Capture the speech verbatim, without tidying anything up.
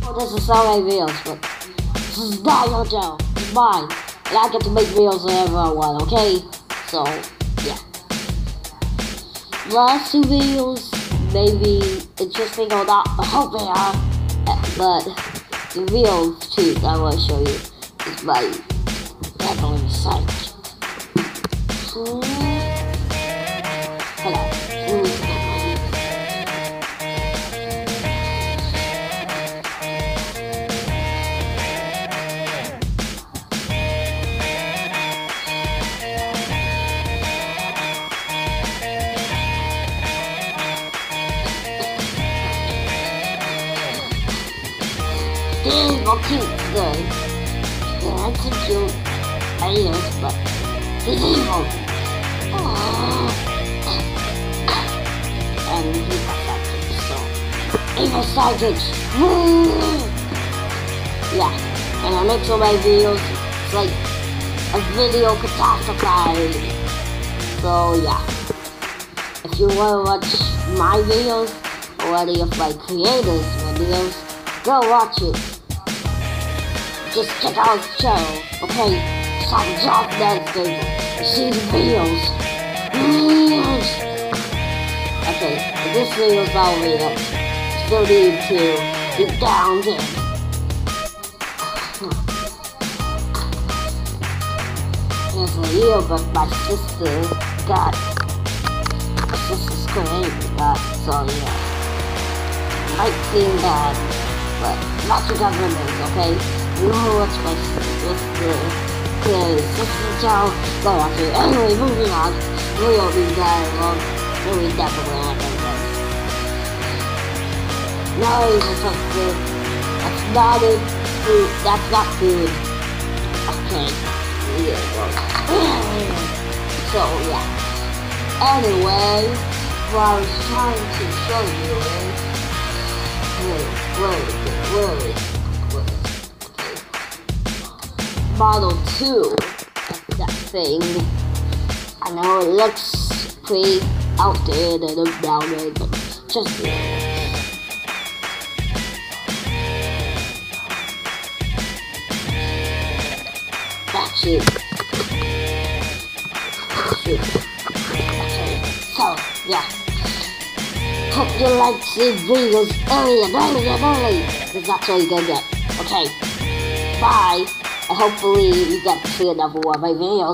This is all my videos, but this is not your channel. It's mine. And I get to make videos whenever I want, okay? So, yeah. Last two videos, maybe interesting or not, I hope they are. But the real truth I want to show you is my family site. Hello. This is cute, good. Yeah, it's a cute ideas, but he's evil. Oh. And he's a psychic, so evil psychic. Yeah, and I make so many videos. It's like a video catastrophe. So yeah, if you wanna watch my videos or any of my creators' videos, go watch it. Just check out the channel, okay? Stop drop that table. See the videos. Yes. Okay, if this video's all made up, still need to get down there. Here's a video, but my sister got. My sister's created that, so yeah. Might seem bad, but not your government, okay? You know what's my sister, cause this is how go watch it. Anyway, moving on. We will be that long. We definitely not gonna go. No, it's something. That's not it. Food. That's not food. Okay. Yeah, well. So yeah. Anyway, what I was trying to show you is where, where is it? Where is it? Model two, that's that thing. I know it looks pretty outdated and outdated, but just do it. That's it. That's it. So, yeah. Hope you like these videos early and early and early, because that's all you're gonna get. Okay. Bye. And hopefully you get to see another one of my videos.